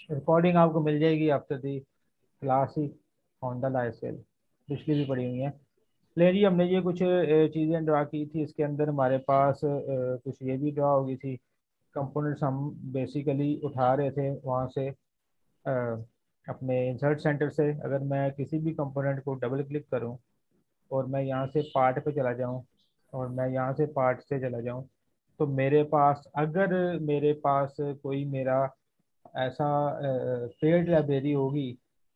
Recording आपको मिल जाएगी आफ्टर दी क्लास ही ऑन द लाइव सेल, पिछली भी पड़ी हुई है। ले जी, हमने ये कुछ चीज़ें ड्रा की थी, इसके अंदर हमारे पास कुछ ये भी ड्रा हो गई थी। कंपोनेंट्स हम बेसिकली उठा रहे थे वहाँ से, अपने इंसर्ट सेंटर से। अगर मैं किसी भी कंपोनेंट को डबल क्लिक करूँ और मैं यहाँ से पार्ट पे चला जाऊँ और मैं यहाँ से पार्ट से चला जाऊँ, तो मेरे पास, अगर मेरे पास कोई मेरा ऐसा पेड लाइब्रेरी होगी,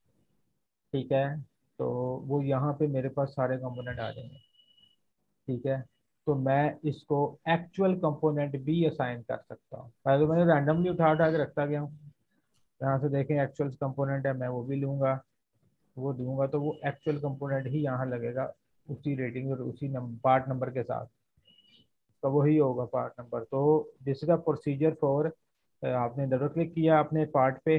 ठीक है, तो वो यहाँ पे मेरे पास सारे कंपोनेंट आ जाएंगे। ठीक है, तो मैं इसको एक्चुअल कंपोनेंट भी असाइन कर सकता हूँ। पहले तो मैंने रैंडमली उठा उठा के रखता गया हूँ। यहाँ से देखें एक्चुअल कंपोनेंट है, मैं वो भी लूँगा, वो दूंगा तो वो एक्चुअल कंपोनेंट ही यहाँ लगेगा, उसी रेटिंग और उसी पार्ट नंबर के साथ, तो वही होगा पार्ट नंबर। तो this is the procedure for, आपने डबल क्लिक किया अपने पार्ट पे,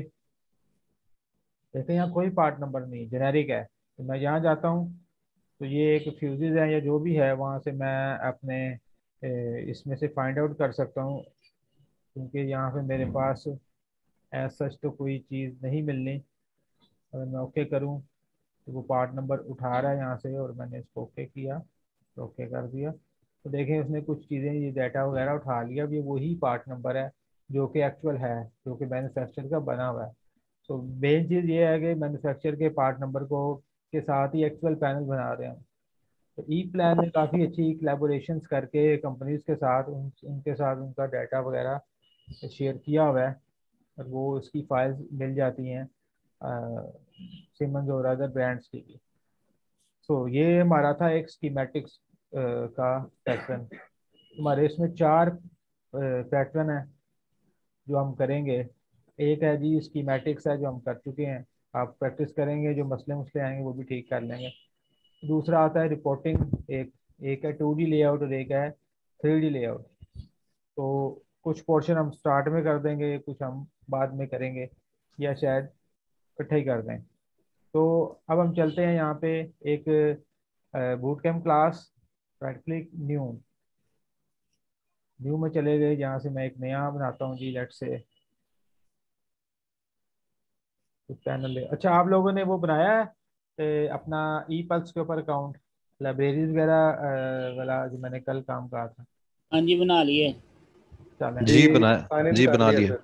देखें यहाँ कोई पार्ट नंबर नहीं, जेनेरिक है। तो मैं यहाँ जाता हूँ, तो ये एक फ्यूजेज है या जो भी है, वहाँ से मैं अपने इसमें से फाइंड आउट कर सकता हूँ, क्योंकि यहाँ पे मेरे पास एज सच तो कोई चीज़ नहीं मिलनी। अगर मैं ओके करूँ तो वो पार्ट नंबर उठा रहा है यहाँ से, और मैंने इसको ओके किया तो ओके कर दिया, तो देखें उसने कुछ चीज़ें, ये डाटा वगैरह उठा लिया। अब ये वही पार्ट नंबर है जो कि एक्चुअल है, जो कि मैन्युफैक्चर का बना हुआ है। तो मेन चीज़ ये है कि मैन्युफैक्चर के पार्ट नंबर को के साथ ही एक्चुअल पैनल बना रहे हैं। तो ई प्लान में काफ़ी अच्छी कोलैबोरेशंस करके कंपनीज के साथ उनके साथ उनका डाटा वगैरह शेयर किया हुआ है, और वो उसकी फाइल्स मिल जाती हैं सिमंस और अदर ब्रांड्स की भी। सो ये हमारा था एक स्कीमेटिक्स का पैटर्न। हमारे इसमें चार पैटर्न है जो हम करेंगे। एक है जी स्कीमेटिक्स है, जो हम कर चुके हैं, आप प्रैक्टिस करेंगे, जो मसले मसले आएंगे वो भी ठीक कर लेंगे। दूसरा आता है रिपोर्टिंग, एक एक है 2D लेआउट और एक है 3D लेआउट। तो कुछ पोर्शन हम स्टार्ट में कर देंगे, कुछ हम बाद में करेंगे, या शायद इकट्ठे ही कर दें। तो अब हम चलते हैं यहाँ पे एक boot camp class, right click new, new में चले गए, जहाँ से मैं एक नया बनाता हूँ जी, लेट से पैनल। अच्छा, आप लोगों ने वो बनाया है अपना ई पल्स के ऊपर अकाउंट, लाइब्रेरीज वगैरह वाला जो मैंने कल काम कहा था? हाँ जी, बना लिए। चलें। जी जी बना फाइनल जी कर बना लिया लिया। सर।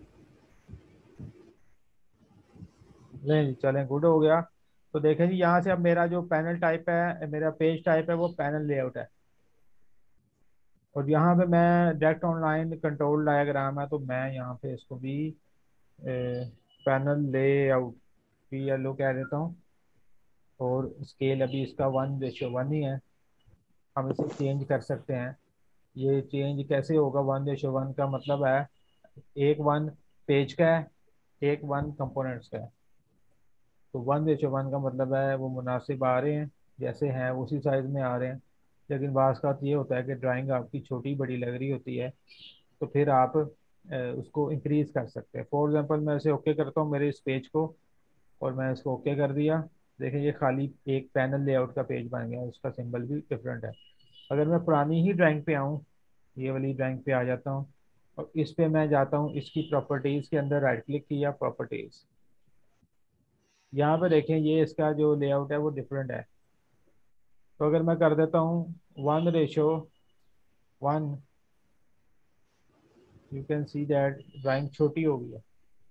नहीं जी, चलें, गुड हो गया। तो देखें जी, यहाँ से अब मेरा जो पैनल टाइप है, मेरा पेज टाइप है, वो पैनल लेआउट है। और यहाँ पे मैं डायरेक्ट ऑनलाइन कंट्रोल डायग्राम है, तो मैं यहाँ पे इसको भी पैनल लेआउट PLO कह देता हूँ। और स्केल अभी इसका 1:1 ही है, हम इसे चेंज कर सकते हैं। ये चेंज कैसे होगा? 1:1 का मतलब है एक वन पेज का है, एक वन कंपोनेंट्स का है। तो 1:1 का मतलब है वो मुनासिब आ रहे हैं, जैसे हैं उसी साइज में आ रहे हैं। लेकिन बात का ये होता है कि ड्राइंग आपकी छोटी बड़ी लग रही होती है, तो फिर आप उसको इंक्रीज कर सकते हैं। फॉर एग्जांपल मैं इसे ओके करता हूँ मेरे इस पेज को, और मैं इसको ओके कर दिया। देखिए ये खाली एक पैनल लेआउट का पेज बन गया, उसका सिंबल भी डिफरेंट है। अगर मैं पुरानी ही ड्राइंग पे आऊँ, ये वाली ड्राइंग पे आ जाता हूँ, और इस पे मैं जाता हूँ, इसकी प्रॉपर्टीज के अंदर राइट क्लिक किया, प्रॉपर्टीज, यहाँ पे देखें ये इसका जो लेआउट है वो डिफरेंट है। तो अगर मैं कर देता हूँ 1:1, you can see that drawing छोटी हो गई है।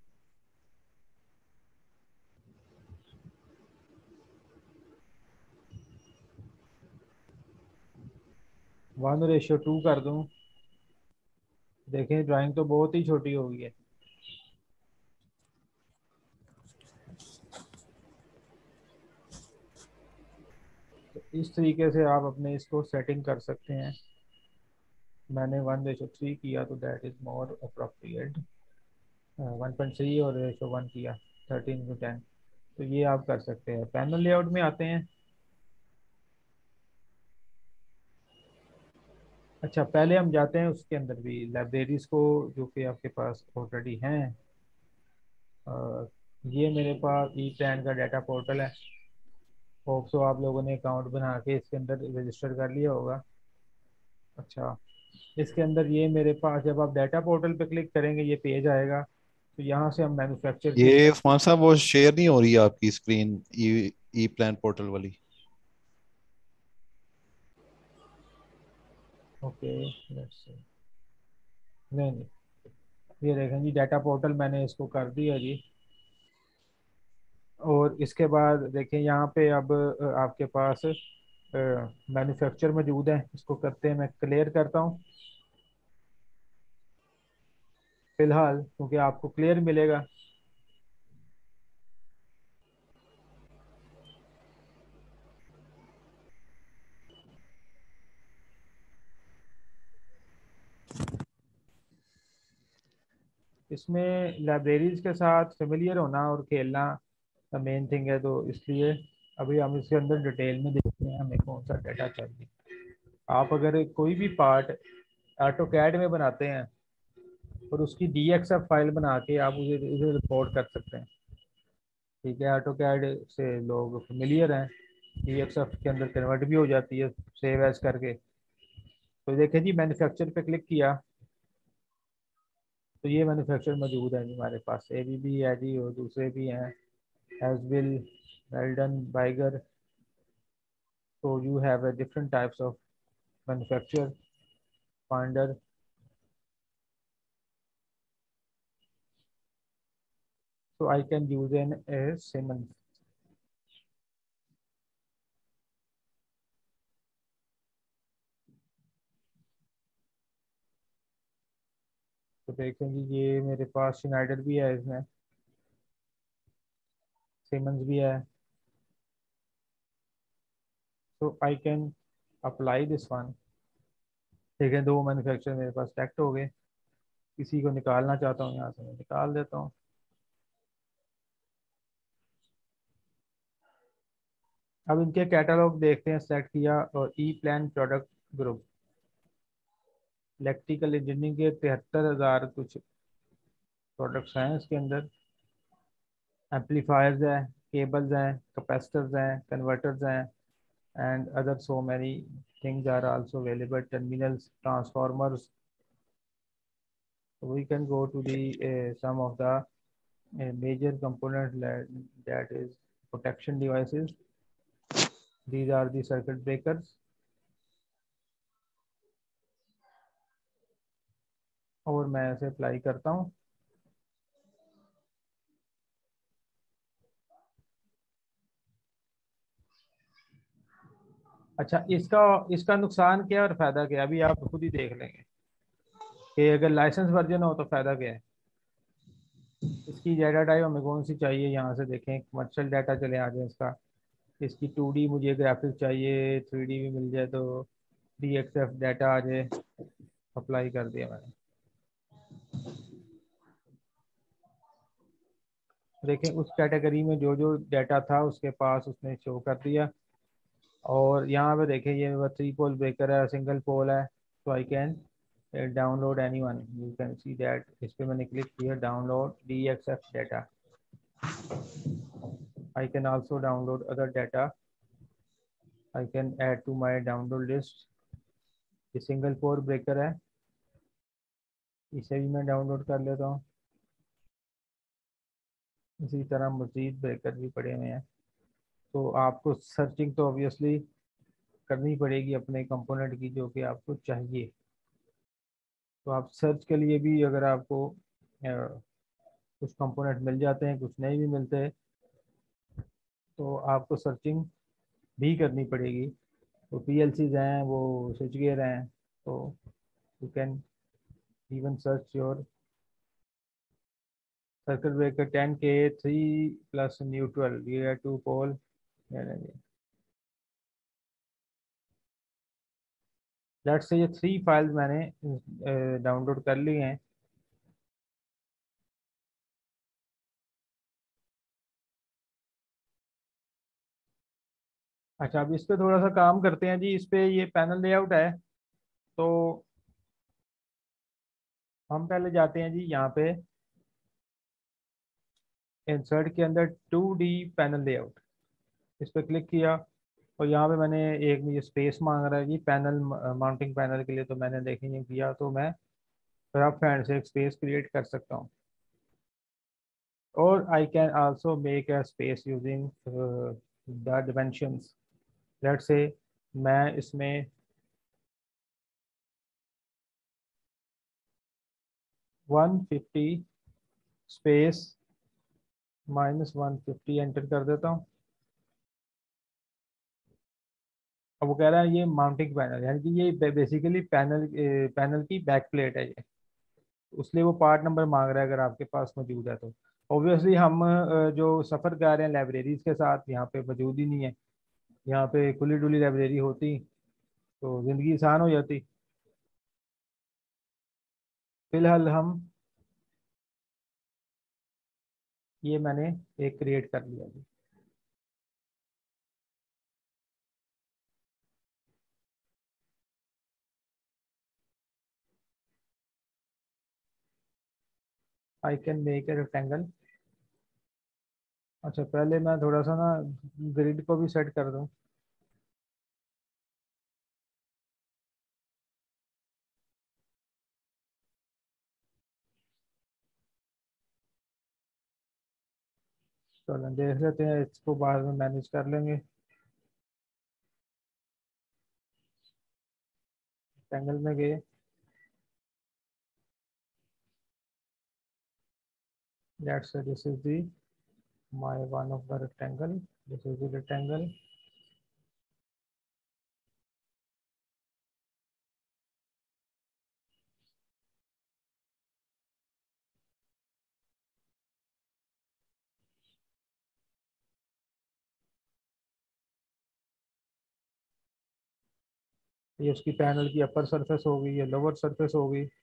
1:2 कर दूं, देखें ड्राइंग तो बहुत ही छोटी हो गई है। तो इस तरीके से आप अपने इसको सेटिंग कर सकते हैं। मैंने 1:3 किया तो दैट इज मोर अप्रोप्रिएट। 1.3 और रेशो 1 किया, 13:10। तो ये आप कर सकते हैं। पैनल लेआउट में आते हैं। अच्छा, पहले हम जाते हैं उसके अंदर भी लाइब्रेरीज को, जो कि आपके पास ऑलरेडी हैं। अ, ये मेरे पास ई प्लान का डाटा पोर्टल है। होप सो आप लोगों ने अकाउंट बना के इसके अंदर रजिस्टर कर लिया होगा। अच्छा, इसके अंदर ये मेरे पास, जब आप डाटा पोर्टल पे क्लिक करेंगे ये पेज आएगा। तो यहाँ से हम मैन्युफैक्चर की ये स्लाइड। उस्मान साहब वो शेयर नहीं हो रही है आपकी screen, E E plan portal वाली? Okay, let's see. नहीं नहीं, ये देखें जी, डाटा पोर्टल मैंने इसको कर दिया जी। और इसके बाद देखें यहाँ पे अब आपके पास मैन्युफैक्चर मौजूद है। इसको करते हैं, मैं क्लियर करता हूँ फिलहाल, क्योंकि आपको क्लियर मिलेगा। इसमें लाइब्रेरीज के साथ फेमिलियर होना और खेलना मेन थिंग है, तो इसलिए अभी हम इसके अंदर डिटेल में देखते हैं हमें कौन सा डाटा चाहिए। आप अगर कोई भी पार्ट ऑटो कैड में बनाते हैं और उसकी DXF फाइल बना के आप उसे उसे रिपोर्ट कर सकते हैं। ठीक है, ऑटो कैड से लोग फेमिलियर हैं। DXF के अंदर कन्वर्ट भी हो जाती है सेव एज करके। तो देखें जी, मैन्युफैक्चर पे क्लिक किया तो ये मैन्युफैक्चर मौजूद है जी हमारे पास। ABB है जी, और दूसरे भी हैं, Haswell, Weldon, Beiger। So you have a different types of manufacturer finder. So I can use an a Siemens. तो देखेंगे ये मेरे पास Schneider भी है इसमें, Siemens भी है। So I can apply this one। ठीक है, दो मैन्युफैक्चर मेरे पास सेलेक्ट हो गए। किसी को निकालना चाहता हूँ यहाँ से, मैं निकाल देता हूँ। अब इनके कैटलॉग देखते हैं, सेलेक्ट किया और E plan product group. Electrical engineering के 73,000 कुछ प्रोडक्ट्स हैं इसके अंदर। एम्पलीफायर्स हैं, केबल्स हैं, कैपेसिटर्स हैं, कन्वर्टर्स हैं, and other so many things are also available, terminals, transformers. So we can go to the some of the major components that is protection devices. These are the circuit breakers। और मैं इसे apply करता हूँ। अच्छा, इसका इसका नुकसान क्या है और फायदा क्या है, अभी आप खुद ही देख लेंगे कि अगर लाइसेंस वर्जन हो तो फायदा क्या है। इसकी डाटा टाइप हमें कौन सी चाहिए, यहाँ से देखें कमर्शियल डाटा चले आ जाए इसका। इसकी 2D मुझे ग्राफिक चाहिए, 3D भी मिल जाए तो DXF डाटा आ जाए। अप्लाई कर दिया मैंने। देखें उस कैटेगरी में जो जो डाटा था उसके पास उसने शो कर दिया। और यहाँ पे देखें ये 3 पोल ब्रेकर है, सिंगल पोल है। तो I can download any one, you can see that. इस पर मैंने क्लिक किया, download DXF data. I can also download other data. I can add to my download list. ये सिंगल पोल ब्रेकर है, इसे भी मैं डाउनलोड कर लेता हूँ। इसी तरह मजीद ब्रेकर भी पड़े हुए हैं। तो आपको सर्चिंग तो ऑब्वियसली करनी पड़ेगी अपने कंपोनेंट की जो कि आपको चाहिए। तो आप सर्च के लिए भी अगर आपको कुछ कंपोनेंट मिल जाते हैं, कुछ नहीं भी मिलते, तो आपको सर्चिंग भी करनी पड़ेगी। तो PLCs हैं, वो स्विच गियर हैं, तो you can even search your circuit breaker 10K 3 + neutral, ये 2 पोल। लेट्स से ये 3 फाइल्स मैंने डाउनलोड कर ली हैं। अच्छा, अब इस पे थोड़ा सा काम करते हैं जी। इस पे ये पैनल लेआउट है, तो हम पहले जाते हैं जी यहाँ पे इंसर्ट के अंदर 2D पैनल लेआउट। इस पर क्लिक किया और यहाँ पे मैंने एक, मुझे स्पेस मांग रहा है जी पैनल माउंटिंग पैनल के लिए। तो मैंने देखेंगे किया, तो मैं रफ हैंड से एक स्पेस क्रिएट कर सकता हूँ। और I can also make a space using the dimensions. Let's say मैं इसमें 150 स्पेस -150 एंटर कर देता हूँ। अब वो कह रहा है ये माउंटिंग पैनल, यानी कि ये बेसिकली पैनल की बैक प्लेट है ये, उसलिए वो पार्ट नंबर मांग रहा है अगर आपके पास मौजूद है तो। ऑब्वियसली हम जो सफ़र कर रहे हैं लाइब्रेरीज के साथ, यहाँ पे मौजूद ही नहीं है। यहाँ पे खुली डुली लाइब्रेरी होती तो ज़िंदगी आसान हो जाती। फिलहाल हम, ये मैंने एक क्रिएट कर लिया जी। I can make a rectangle. अच्छा, पहले मैं थोड़ा सा ना ग्रिड को भी सेट कर दूं। चलो देख लेते हैं, इसको बाद में मैनेज कर लेंगे। रेक्टेंगल में गए, let's say this is the my one of the rectangle, this is the rectangle. ये उसकी पैनल की अपर सरफेस हो गई, ये लोअर सरफेस हो गई,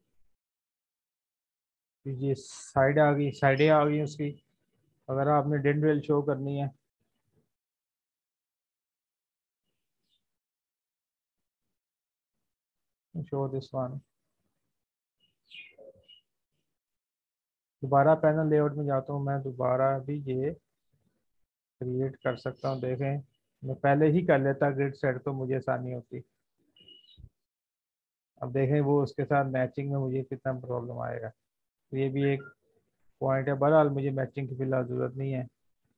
ये साइड आ गई, साइडें आ गई उसकी। अगर आपने डिन रेल शो करनी है, शो दिस वन। दोबारा पैनल लेआउट में जाता हूँ मैं, दोबारा भी ये क्रिएट कर सकता हूँ। देखें, मैं पहले ही कर लेता ग्रिड सेट तो मुझे आसानी होती। अब देखें वो उसके साथ मैचिंग में मुझे कितना प्रॉब्लम आएगा। तो ये भी एक पॉइंट है। बहरहाल मुझे मैचिंग की फिलहाल ज़रूरत नहीं है,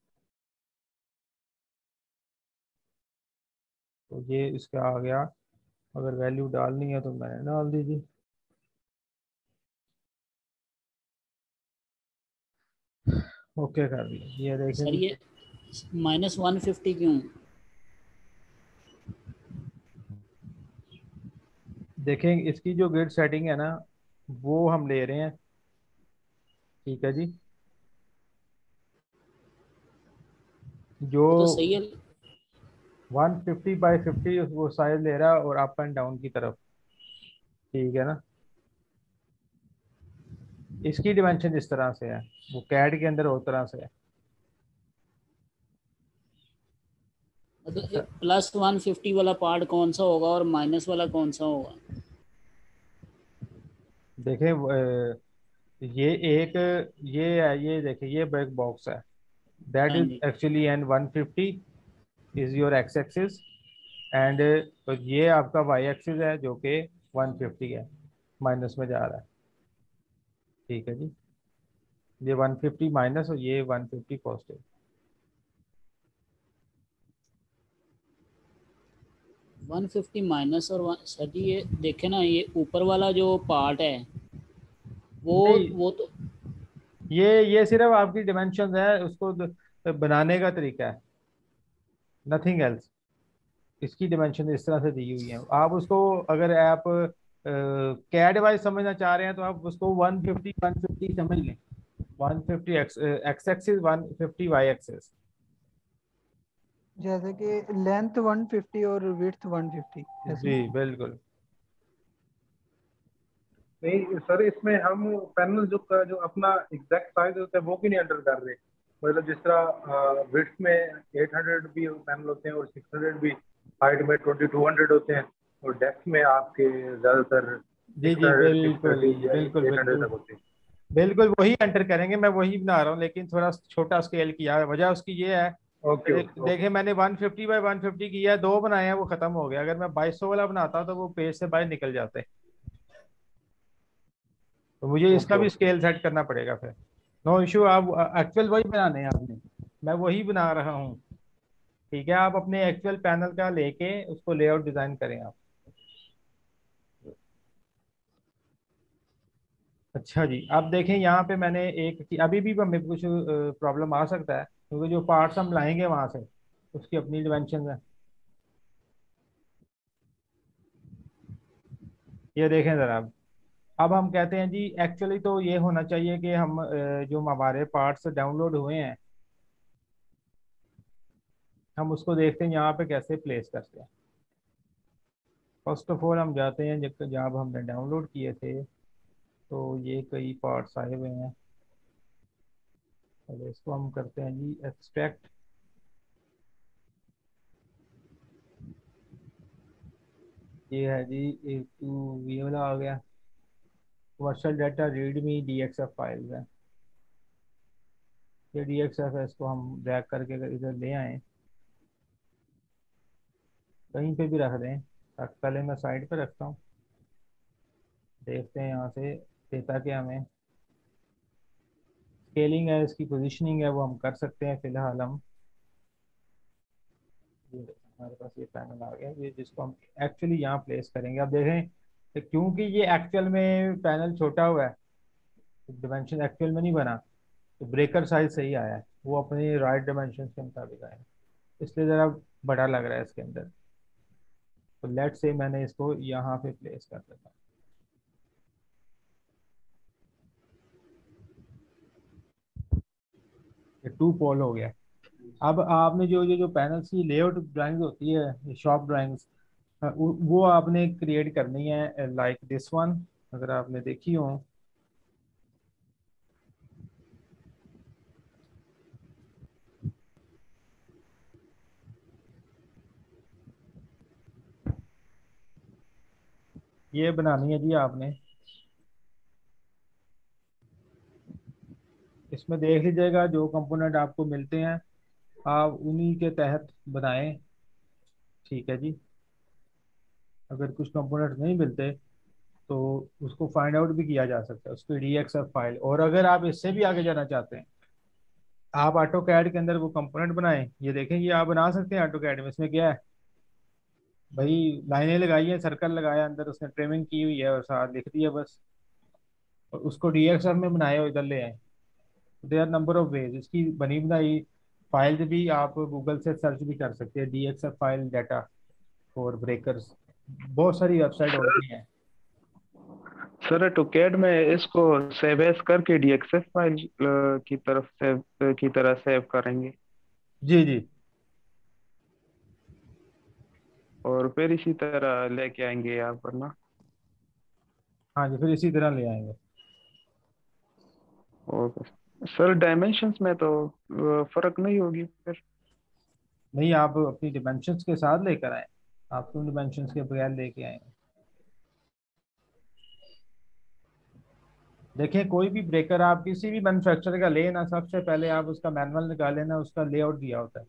तो ये इसका आ गया। अगर वैल्यू डालनी है तो मैंने डाल दीजिए। ओके कर दिया, ये देखें सर जी। ये -150 क्यों? देखें इसकी जो ग्रिड सेटिंग है ना, वो हम ले रहे हैं। ठीक है जी, जो वो तो सही है। 150 बाई 50 वो साइज ले रहा है, और अप एंड डाउन की तरफ। ठीक है ना, इसकी डिमेंशन इस तरह से है, वो कैड के अंदर उस तरह से है। तो अच्छा, +150 वाला पार्ट कौन सा होगा और माइनस वाला कौन सा होगा? देखें ये एक, ये है, ये देखें ये बैक बॉक्स है, दैट हाँ इज जी। Actually an 150 is your X axis, and तो ये आपका वाई एक्सिस है जो कि 150 है, माइनस में जा रहा है। ठीक है जी, ये 150 माइनस और ये 150 पॉजिटिव। 150 माइनस और सर जी ये देखे ना, ये ऊपर वाला जो पार्ट है वो नहीं, वो तो ये सिर्फ आपकी डिमेंशन है, उसको बनाने का तरीका है, नथिंग एल्स। इसकी डिमेंशन इस तरह से दी हुई है। आप उसको, अगर आप कैड वाइज समझना चाह रहे हैं तो आप उसको 150 समझ लें। 150 एक्स एक्सिस, 150 वाई एक्सिस। जैसे कि लेंथ 150 और विड्थ 150 ऐसे। जी बिल्कुल। नहीं सर, इसमें हम पैनल जो अपना एग्जैक्ट साइज होता है वो भी नहीं अंडर कर रहे। मतलब जिस तरह विड्थ में 800 भी पैनल होते हैं और 600 भी, हाइट में 2200 होते हैं, और डेप्थ में आपके ज़्यादातर जी जी 600, बिल्कुल 630 या बिल्कुल 800 बिल्कुल तक होते हैं। बिल्कुल, वही एंटर करेंगे, मैं वही बना रहा हूँ, लेकिन थोड़ा छोटा स्केल किया है। वजह उसकी ये है, ओके ओके ओके। देखिए मैंने 150 बाई 150 किया है, दो बनाए हैं, वो खत्म हो गया। अगर मैं 2200 वाला बनाता तो वो पेज से बाहर निकल जाते, तो मुझे इसका ओके भी ओके। स्केल सेट करना पड़ेगा फिर। नो इशू, आप एक्चुअल वही बनाने हैं आपने, मैं वही बना रहा हूँ। ठीक है, आप अपने एक्चुअल पैनल का लेके उसको लेआउट डिजाइन करें आप। अच्छा जी, अब देखें यहाँ पे मैंने अभी भी हमें कुछ प्रॉब्लम आ सकता है, क्योंकि जो पार्ट्स हम लाएंगे वहां से उसकी अपनी डिमेंशन है। ये देखें जरा, अब हम कहते हैं जी एक्चुअली तो ये होना चाहिए कि हम जो हमारे पार्ट्स डाउनलोड हुए हैं हम उसको देखते हैं यहाँ पे कैसे प्लेस करते हैं। फर्स्ट ऑफ ऑल हम जाते हैं जब हमने डाउनलोड किए थे, तो ये कई पार्ट्स आए हुए हैं। पहले इसको हम करते हैं जी एक्सट्रैक्ट। ये है जी एक तो ये वाला आ गया, commercial data readme DXF files है। ये डीएक्सएफ है, इसको हम ड्रैग करके अगर इधर ले आए, कहीं पे भी रख दें, पहले मैं साइड पे रखता हूँ, देखते हैं यहाँ से देता क्या हमें। स्केलिंग है, इसकी पोजीशनिंग है, वो हम कर सकते हैं फिलहाल हम। ये हमारे पास ये पैनल आ गया, ये जिसको हम एक्चुअली यहाँ प्लेस करेंगे। अब देखें कि क्योंकि ये एक्चुअल में पैनल छोटा हुआ है, डिमेंशन एक्चुअल में नहीं बना, तो ब्रेकर साइज सही आया है, वो अपने राइट डिमेंशन के मुताबिक आया है, इसलिए ज़रा बड़ा लग रहा है इसके अंदर। तो लेट से मैंने इसको यहाँ पे प्लेस कर देता हूँ। ये 2 पोल हो गया। अब आपने जो पैनल्स की लेआउट ड्राइंग्स होती है, शॉप ड्राइंग्स, वो आपने क्रिएट करनी है लाइक दिस वन, अगर आपने देखी हो। ये बनानी है जी आपने। इसमें देख लीजिएगा जो कंपोनेंट आपको मिलते हैं आप उन्हीं के तहत बनाएं। ठीक है जी, अगर कुछ कंपोनेंट नहीं मिलते तो उसको फाइंड आउट भी किया जा सकता है, उसकी डीएक्सएफ फाइल। और अगर आप इससे भी आगे जाना चाहते हैं, आप ऑटो कैड के अंदर वो कंपोनेंट बनाएं। ये देखें, ये आप बना सकते हैं ऑटो कैड में। इसमें क्या है भाई, लाइनें लगाई हैं, सर्कल लगाया, अंदर उसने ट्रिमिंग की हुई है और साथ लिख दिया बस, और उसको डीएक्सएफ में बनाए और इधर ले आए। देयर नंबर ऑफ वेज, इसकी बनी बनाई फाइल भी आप गूगल से सर्च भी कर सकते हैं, DXF file data for breakers, बहुत सारी वेबसाइट सर होती हैं। सर ऑटोकैड में इसको सेव एज करके डीएक्सएफ फाइल की तरफ सेव की तरह सेव करेंगे, जी जी, और फिर इसी तरह लेके आएंगे यहाँ पर ना। हाँ जी, फिर इसी तरह ले आएंगे। ओके सर, डायमेंशंस में तो फर्क नहीं होगी फिर? नहीं, आप अपनी डिमेंशंस के साथ लेकर आए, आप क्यों डिमेंशंस के बगैर लेके आए? देखिए, कोई भी ब्रेकर आप किसी भी मैन्युफैक्चरर का ले ना, सबसे पहले आप उसका मैनुअल निकालें ना, उसका लेआउट दिया होता है,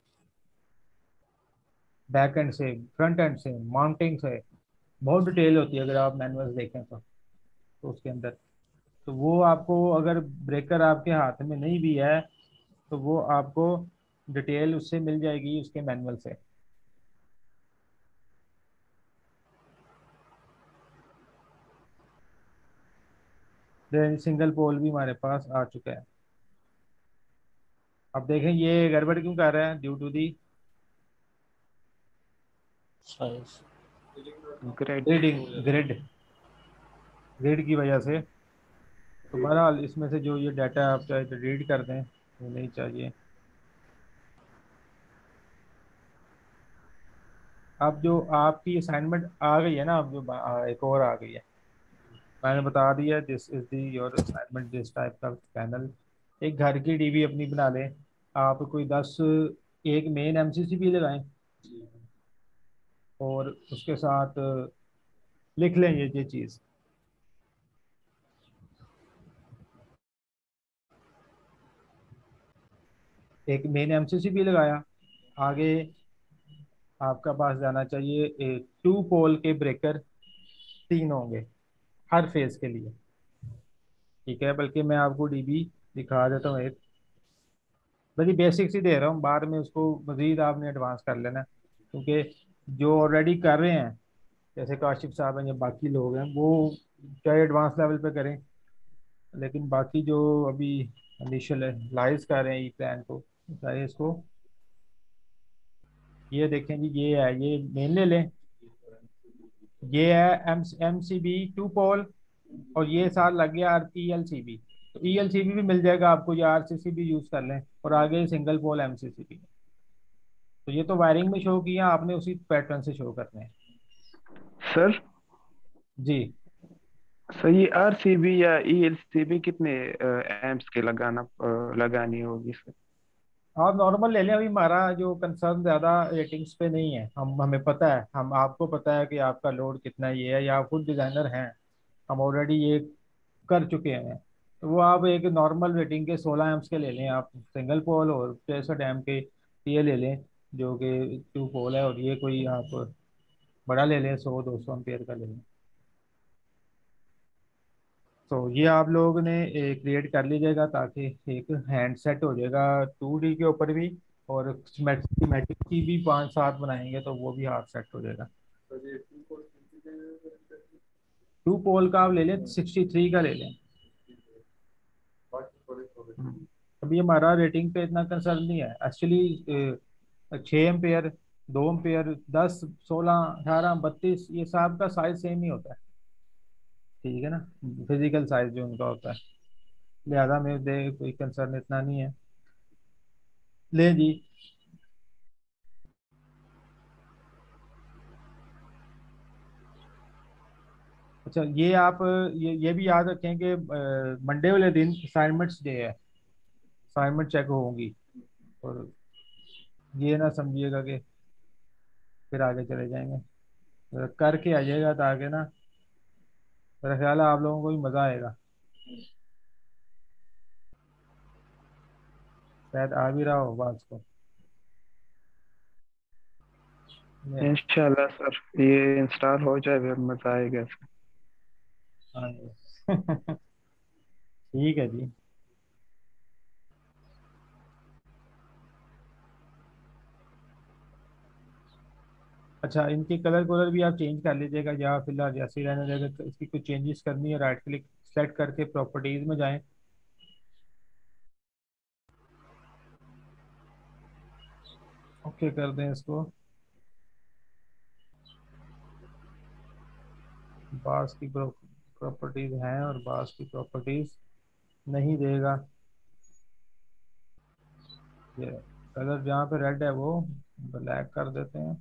बैक एंड से, फ्रंट एंड से, माउंटिंग से, बहुत डिटेल होती है अगर आप मैनुअल देखें तो उसके अंदर। तो वो आपको अगर ब्रेकर आपके हाथ में नहीं भी है तो वो आपको डिटेल उससे मिल जाएगी, उसके मैनुअल से। देन सिंगल पोल भी हमारे पास आ चुका है। अब देखें ये गड़बड़ क्यों कर रहा है, due to the size. Grade. Gridding, grid की वजह से। तो बहरहाल इसमें से जो ये डाटा आप चाहे तो रीड कर दें, वो नहीं चाहिए। अब जो आपकी असाइनमेंट आ गई है ना, अब जो एक और आ गई है, मैंने बता दिया, this is the your assignment, this type का पैनल। एक घर की डीबी अपनी बना लें आप, कोई 10, एक मेन एमसीसी भी लगाएं और उसके साथ लिख लें ये चीज़। एक मेन एमसीसी भी लगाया, आगे आपका पास जाना चाहिए 2 पोल के ब्रेकर 3 होंगे हर फेज के लिए। ठीक है, बल्कि मैं आपको डीबी दिखा देता हूँ एक, बड़ी बेसिक्स ही दे रहा हूँ, बाद में उसको मजीद आपने एडवांस कर लेना, क्योंकि जो ऑलरेडी कर रहे हैं जैसे काशिफ साहब हैं या बाकी लोग हैं वो चाहे एडवांस लेवल पे करें, लेकिन बाकी जो अभी इनिशियलाइज कर रहे हैं ई प्लान को, चाहे इसको ये देखें जी, ये है, ये मेन ले लें, ये है M C B two pole, और ये साथ लग गया R E L C B, तो ई एल सी बी भी मिल जाएगा आपको, या R C C B use कर लें, और आगे single pole M C C B. तो ये तो वायरिंग में शो किया आपने, उसी पैटर्न से शो करने हैं सर जी। सर ये आरसीबी या ईएलसीबी कितने एम्प्स के लगानी होगी सर? आप नॉर्मल ले लें, अभी हमारा जो कंसर्न ज़्यादा रेटिंग्स पे नहीं है, हम हमें पता है, हम आपको पता है कि आपका लोड कितना ये है, या आप खुद डिज़ाइनर हैं, हम ऑलरेडी ये कर चुके हैं, तो वो आप एक नॉर्मल रेटिंग के 16 एम्प्स के ले लें आप, सिंगल पोल, और 63 एम के ये ले लें जो कि टू पोल है, और ये कोई आप बड़ा ले लें, 100-200 एम्पियर का ले लें। तो ये आप लोग ने क्रिएट कर लीजिएगा, ताकि एक हैंड सेट हो जाएगा 2D के ऊपर भी, और स्कीमेटिक की भी 5-7 बनाएंगे तो वो भी हाफ सेट हो जाएगा। टू पोल का आप ले लें, 63 का ले लें। अभी हमारा रेटिंग पे इतना कंसर्न नहीं है एक्चुअली, 6 एम्पेयर, 2 एम्पेयर, 10, 16, 18, 32, ये सब का साइज सेम ही होता है, ठीक है ना, फिजिकल साइज जो उनका होता है, लिहाजा में दे कोई कंसर्न इतना नहीं है। ले जी। अच्छा, ये आप ये भी याद रखें कि मंडे वाले दिन असाइनमेंट्स डे है, असाइनमेंट चेक होंगी, और ये ना समझिएगा कि फिर आगे चले जाएंगे, करके आ जाएगा, ताकि ना मेरा ख्याल है आप लोगों को भी मज़ा आएगा, शायद आ भी रहा हो बात को। इंशाल्लाह सर ये इंस्टॉल हो जाए फिर मजा आएगा सर। हाँ जी। ठीक है जी। अच्छा, इनके कलर कलर भी आप चेंज कर लीजिएगा, या फिलहाल जैसे ही रहने देगा, तो इसकी कुछ चेंजेस करनी है, राइट क्लिक सेलेक्ट करके प्रॉपर्टीज में जाएं, ओके कर दें इसको, बास की प्रॉपर्टीज हैं और बास की प्रॉपर्टीज नहीं देगा, ये कलर जहाँ पे रेड है वो ब्लैक कर देते हैं,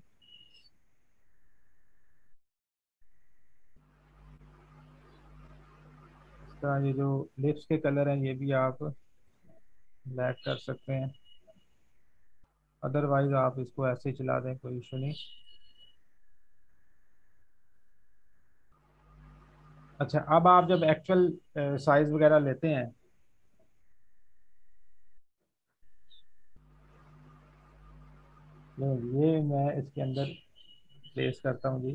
इस तरह ये जो लिप्स के कलर हैं ये भी आप ब्लैक कर सकते हैं, अदरवाइज आप इसको ऐसे ही चला दें, कोई इशू नहीं। अच्छा, अब आप जब एक्चुअल साइज वगैरह लेते हैं, ये मैं इसके अंदर प्लेस करता हूँ जी।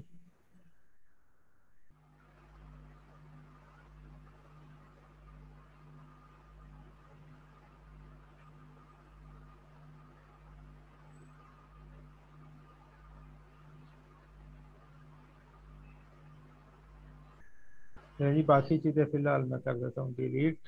यही बाकी चीज़ें फिलहाल मैं कर देता हूँ डिलीट।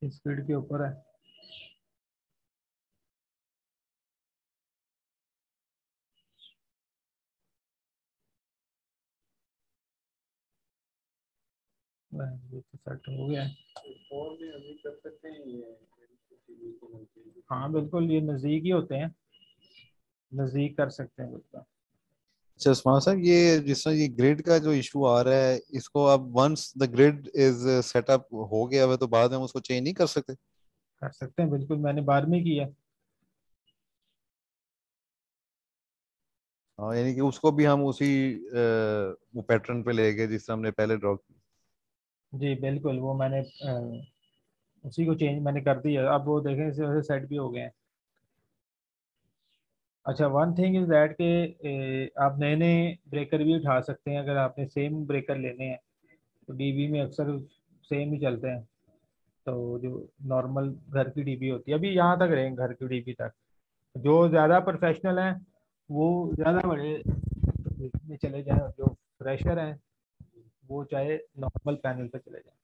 स्पीड के ऊपर है। ये तो सेट हो गया है। हाँ बिल्कुल, ये नज़दीक ही होते हैं, नज़दीक कर सकते हैं बिल्कुल। अच्छा उस्मान साहब, ये जिस तरह ये ग्रिड का जो इशू आ रहा है, इसको अब once the grid is setup हो गया है तो बाद में हम उसको चेंज नहीं कर सकते? कर सकते हैं बिल्कुल, मैंने बाद में किया। हाँ, यानी कि उसको भी हम उसी वो पैटर्न पे ले गए जिस तरह हमने पहले ड्रॉ किया। जी बिल्कुल, वो मैंने उसी को चेंज मैंने कर दिया। अब वो देखें इस वजह से सेट भी हो गए हैं। अच्छा, वन थिंग इज दैट के आप नए नए ब्रेकर भी उठा सकते हैं अगर आपने सेम ब्रेकर लेने हैं। तो डीबी में अक्सर सेम ही चलते हैं। तो जो नॉर्मल घर की डीबी होती है, अभी यहाँ तक रहेंगे घर की डीबी तक। जो ज़्यादा प्रोफेशनल हैं वो ज़्यादा बड़े में चले जाएं, और जो फ्रेशर हैं वो चाहे नॉर्मल पैनल पे चले जाएं।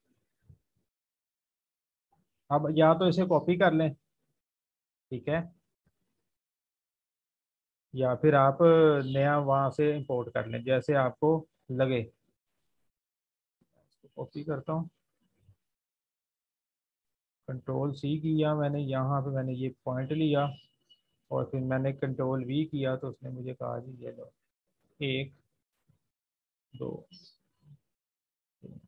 अब या तो इसे कॉपी कर लें, ठीक है, या फिर आप नया वहाँ से इंपोर्ट कर लें जैसे आपको लगे। कॉपी करता हूँ, कंट्रोल सी किया मैंने, यहाँ पे मैंने ये पॉइंट लिया, और फिर मैंने कंट्रोल वी किया तो उसने मुझे कहा जी ये लो, एक, दो, तीन।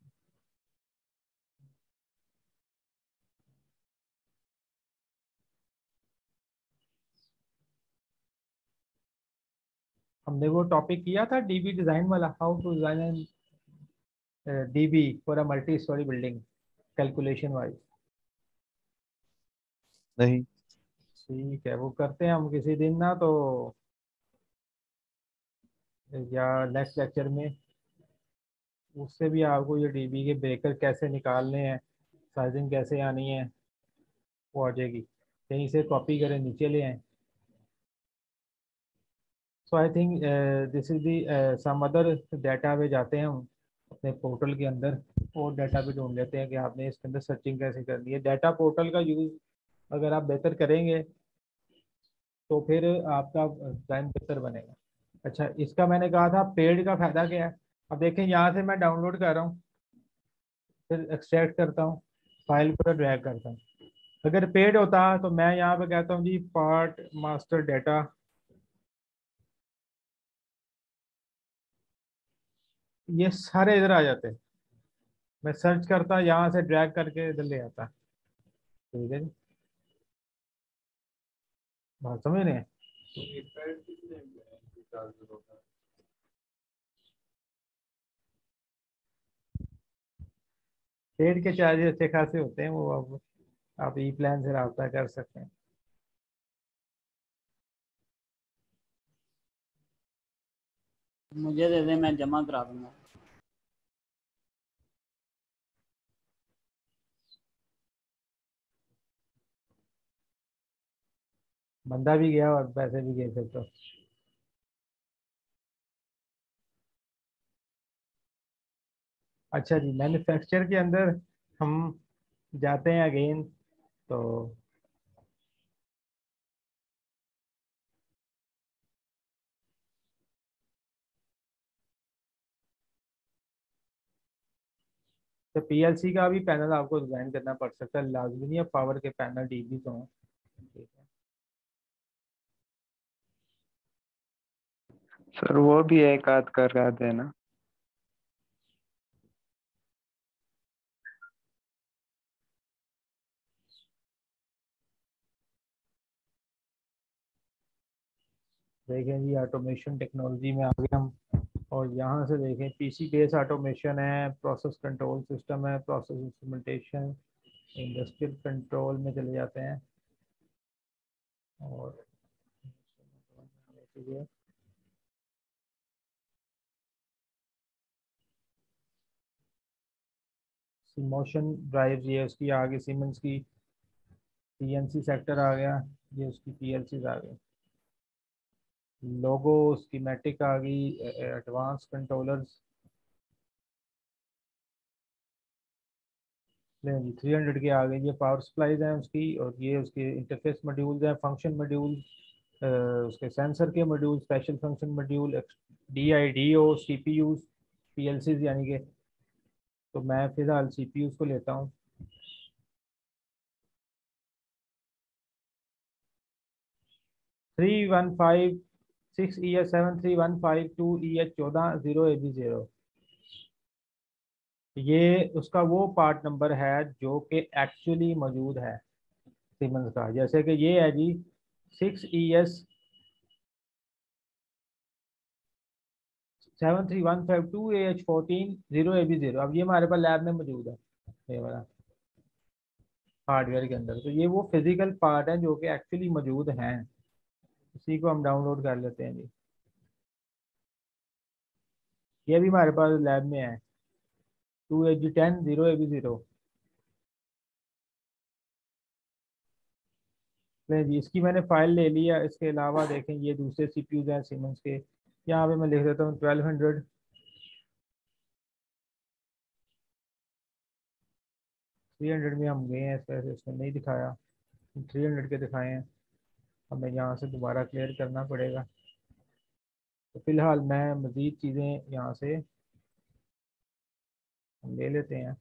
हमने वो टॉपिक किया था डीबी डिज़ाइन वाला, how to design DB for a multi storey building calculation wise. नहीं। ठीक है, वो करते हैं हम किसी दिन ना, तो या नेक्स्ट लेक्चर में। उससे भी आपको ये डीबी के ब्रेकर कैसे निकालने हैं, साइजिंग कैसे आनी है, वो आ जाएगी। कहीं से कॉपी करें, नीचे ले आए। So I think this is the some other data पे जाते हैं हम अपने पोर्टल के अंदर, और डाटा पे ढूंढ लेते हैं कि आपने इसके अंदर सर्चिंग कैसे करनी है। डाटा पोर्टल का यूज़ अगर आप बेहतर करेंगे तो फिर आपका डिज़ाइन बेहतर बनेगा। अच्छा, इसका मैंने कहा था पेड का फ़ायदा क्या है। अब देखें, यहाँ से मैं डाउनलोड कर रहा हूँ, फिर एक्सट्रैक्ट करता हूँ, फाइल पर ड्रैग करता हूँ। अगर पेड होता तो मैं यहाँ पे कहता हूँ जी पार्ट मास्टर डाटा, ये सारे इधर आ जाते। मैं सर्च करता, यहाँ से ड्रैग करके इधर ले आता। ठीक है जी, बात समझ रहे हैं। पेड के चार्जेस अच्छे खासे होते हैं, वो अब आप ई प्लान से रब्ता कर सकते हैं। मुझे दे दे, मैं जमा करा दूंगा। बंदा भी गया और पैसे भी गए फिर तो। अच्छा जी, मैन्युफैक्चर के अंदर हम जाते हैं अगेन। तो पीएलसी का भी पैनल आपको डिजाइन करना पड़ सकता है, लाजमी नहीं है पावर के पैनल डीबी तो हों। ठीक है। सर वो भी एक आध कर देना। देखें जी, ऑटोमेशन टेक्नोलॉजी में आ गए हम, और यहाँ से देखें पीसी बेस ऑटोमेशन है, प्रोसेस कंट्रोल सिस्टम है, प्रोसेस इंस्ट्रूमेंटेशन, इंडस्ट्रियल कंट्रोल में चले जाते हैं। और मोशन ड्राइव ये उसकी आ गई, सीमेंस की सीएनसी सेक्टर आ गया, ये उसकी पीएलसी आ गई। लोगो स्कीमेटिक आ गई, एडवांस कंट्रोलर्स, लें जी 300 के आगे ये पावर सप्लाईज हैं उसकी, और ये उसके इंटरफेस मॉड्यूल्स हैं, फंक्शन मॉड्यूल, उसके सेंसर के module, special function module, D I D O, C P U, P L Cs यानी कि। तो मैं फिलहाल सी पी यूज को लेता हूँ। 3156ES73152EH14 0AB0, ये उसका वो पार्ट नंबर है जो कि एक्चुअली मौजूद है सीमेंस का। जैसे कि ये है जी 6ES73152AH14 0AB0। अब ये हमारे पास लैब में मौजूद है ये वाला हार्डवेयर के अंदर। तो ये वो फिजिकल पार्ट है जो कि एक्चुअली मौजूद हैं, इसी को हम डाउनलोड कर लेते हैं जी। ये भी हमारे पास लैब में है 2AG10 0AB0। नहीं जी, इसकी मैंने फाइल ले ली है। इसके अलावा देखें ये दूसरे सीपीयूज हैं सीमेंस के। यहाँ पे मैं लिख देता हूँ 1200। 300 में हम गए हैं, इसमें नहीं दिखाया, 300 के दिखाए हैं। हमें यहाँ से दोबारा क्लियर करना पड़ेगा। तो फिलहाल मैं मज़ीद चीज़ें यहाँ से हम ले लेते हैं।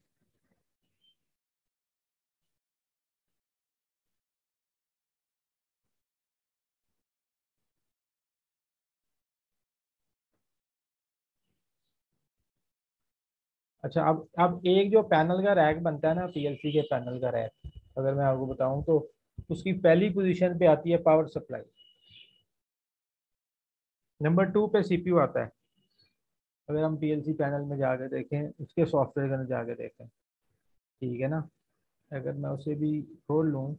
अच्छा, अब एक जो पैनल का रैक बनता है ना, पीएलसी के पैनल का रैक, अगर मैं आपको बताऊं तो उसकी पहली पोजीशन पे आती है पावर सप्लाई, नंबर 2 पे सीपीयू आता है। अगर हम पीएलसी पैनल में जाके देखें, उसके सॉफ्टवेयर के अंदर जाके देखें, ठीक है ना। अगर मैं उसे भी खोल लूँ,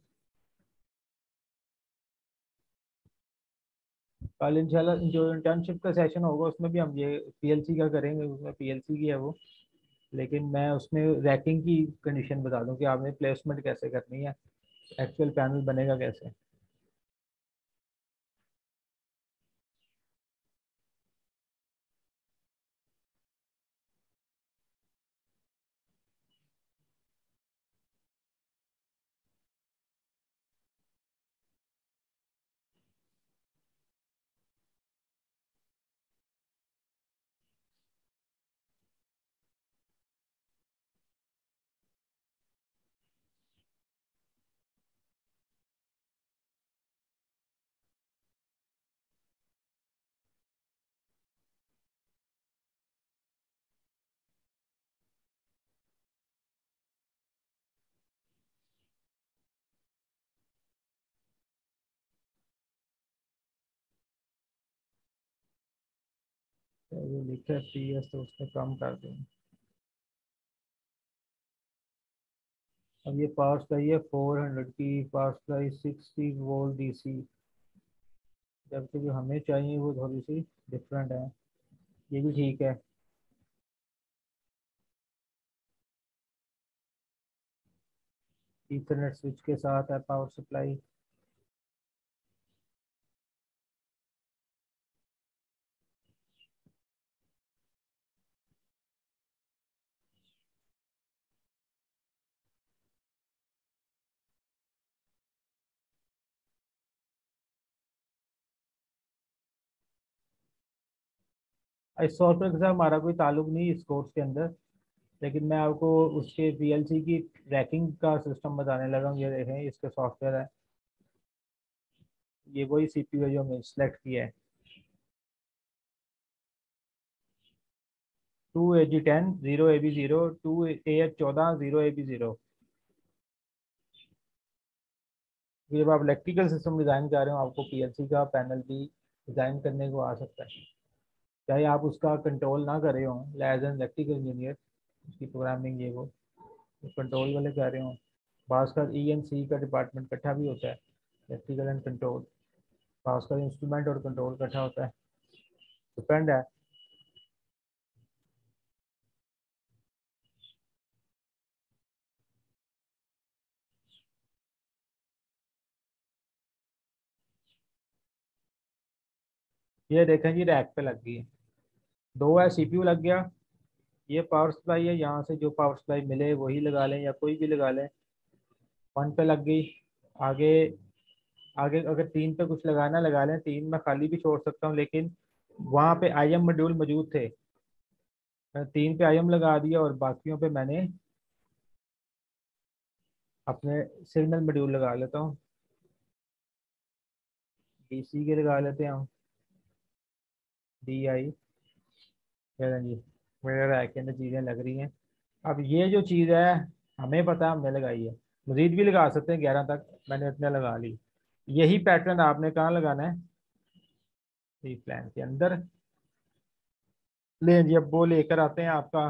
कल इंशाल्लाह जो इंटर्नशिप का सेशन होगा उसमें भी हम ये पीएलसी का करेंगे, उसमें पीएलसी की है वो। लेकिन मैं उसमें रैकिंग की कंडीशन बता दूं कि आपने प्लेसमेंट कैसे करनी है, एक्चुअल पैनल बनेगा कैसे। तो ये लिखा है पीएस, तो उसमें कम कर देंगे। अब ये पावर सप्लाई है 400 की, पावर सप्लाई 60 वोल्ट डीसी, जबकि जो हमें चाहिए वो थोड़ी सी डिफरेंट है। ये भी ठीक है। ईथरनेट स्विच के साथ है पावर सप्लाई। इस सॉफ्टवेयर के साथ हमारा कोई ताल्लुक नहीं इस कोर्स के अंदर, लेकिन मैं आपको उसके पीएलसी की ट्रैकिंग का सिस्टम बताने लगा हूँ। ये देखें, इसका सॉफ्टवेयर है, ये वही सीपीयू है जो हमने सेलेक्ट किया है, 2AG10 0AB0, 2AH14 0AB0। जब आप इलेक्ट्रिकल सिस्टम डिज़ाइन कर रहे हो, आपको पीएलसी का पैनल भी डिज़ाइन करने को आ सकता है, चाहे आप उसका कंट्रोल ना कर रहे हो एज एन इलेक्ट्रिकल इंजीनियर, उसकी प्रोग्रामिंग ये वो कंट्रोल वाले कर रहे हो। खासकर ई एन सी का डिपार्टमेंट इकट्ठा भी होता है, इलेक्ट्रिकल एंड कंट्रोल, खासकर इंस्ट्रूमेंट और कंट्रोल इकट्ठा होता है, डिपेंड है। ये देखें जी, रैक पे लग गई है, दो है सीपीयू लग गया, ये पावर सप्लाई है, यहाँ से जो पावर सप्लाई मिले वही लगा लें या कोई भी लगा लें। 1 पे लग गई। आगे आगे अगर 3 पे कुछ लगाना लगा लें, 3 में खाली भी छोड़ सकता हूँ, लेकिन वहाँ पे IM मॉड्यूल मौजूद थे। मैं 3 पे IM लगा दिया और बाकियों पे मैंने अपने सिग्नल मॉड्यूल लगा लेता हूँ। DC के लगा लेते हैं हम, DI। जी मेरे रैक के अंदर चीज़ें लग रही हैं। अब ये जो चीज़ है हमें पता है, हमने लगाई है, मजीद भी लगा सकते हैं 11 तक, मैंने इतने लगा ली। यही पैटर्न आपने कहाँ लगाना है, सी प्लान के अंदर। ले जी, अब वो लेकर आते हैं आपका